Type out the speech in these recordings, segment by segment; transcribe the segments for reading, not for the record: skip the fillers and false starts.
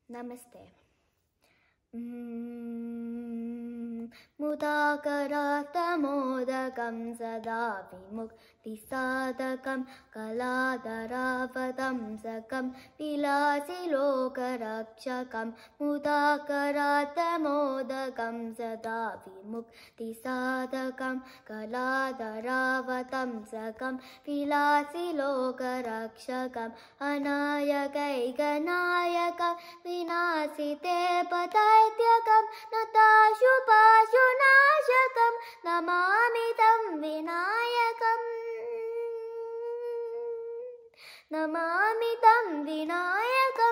Namaste. Mudakaratamodakam sada vimuktisadakam kaladaravadamsakam vilasilokarakshakam Mudakaratamodakam sada vimuktisadakam kaladaravadamsakam vilasilokarakshakam anayakaiganayakam vinasite pataityakam natashupasunashakam namami tam vinayakam namami tam vinayakam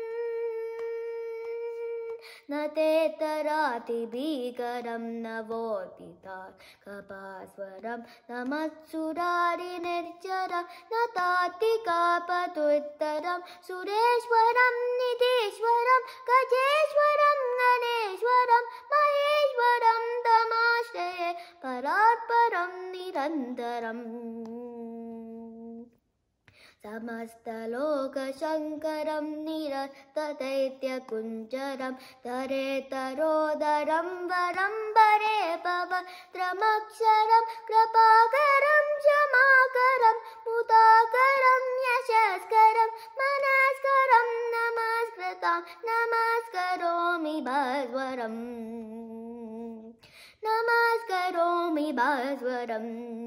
nate tarati bhikaram navotitat kapaswaram namatsurari nirjaram natati kapatuttaram sureshwaram nideshwaram gajeshwaram ganeshwaram maheshwaram tamashraye paratparam nirantaram Samastaloka-shankaram niratataitykunjaram Taretaro-daram varam bare pavatramaksharam Krapakaram shamakaram Mudakaram yashaskaram Manaskaram namaskritam Namaskaromi bhaswaram Namaskaromi bhaswaram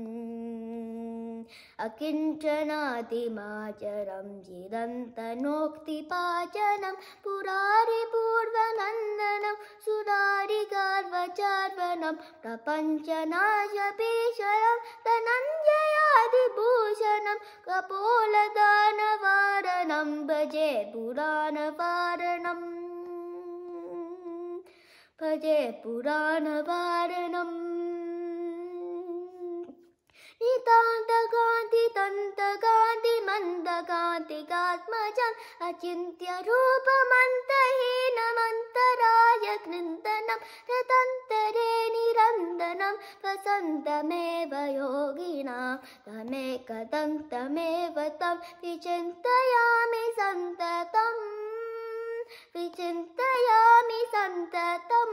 Akinchanaatimacharam jidantanoktipajanam Purari purvanandanam Surari garvacharvanam Prapanchanashabhisharam Dhananjayadibhushanam Kapoladhanavaranam Bhaje Puranavaranam Bhaje Puranavaranam Nitanta Ganti Tanta Ganti Manda Ganti Gatmajam Achintya Rupa Mantahina Mantaraya Krintanam Ratantare Nirandanam Vasantameva Yoginam Tamekatantameva Tam Vichintayami Santatam Vichintayami Santatam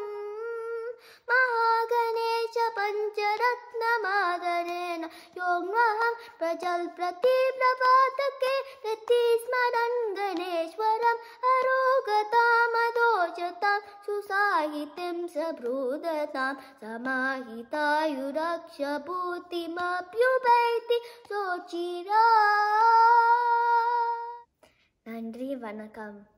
Mahaganesha Pancharatnamadharena Yogmaham Prajalprati Prabhatake Ratismaran Ganeshwaram Arogatamadochatam Susahitim Sabrudatam Samahitayuraksha Bhutimapyubaiti Sochira Nandri Vanakam